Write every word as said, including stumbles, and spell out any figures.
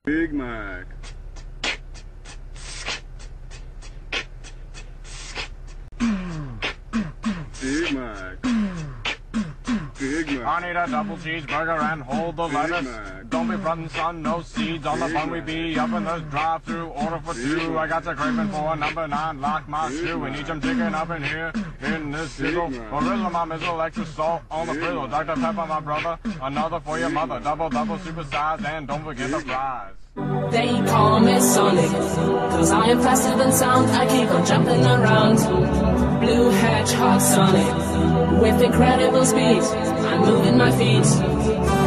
Big Mac. Big Mac. Big Mac. I need a double cheeseburger and hold the lettuce. Mac. Don't be frontin', son, no seeds on the Big bun. We Mac. be up in the drive-through, order for Big two. Mac. I got the craving for a number nine, lock my Big shoe. We Mac. need some chicken up in here, in this Big sizzle. Mac. Or rizzle my mizzle, extra salt on the Big frizzle. Mac. Doctor Pepper, my brother, another for your Big mother. Mac. Double, double, super size, and don't forget the Big Mac. fries. They call me Sonic, cause I am faster than sound. I keep on jumping around. Blue Hedgehog Sonic, with incredible speed, I'm moving my feet.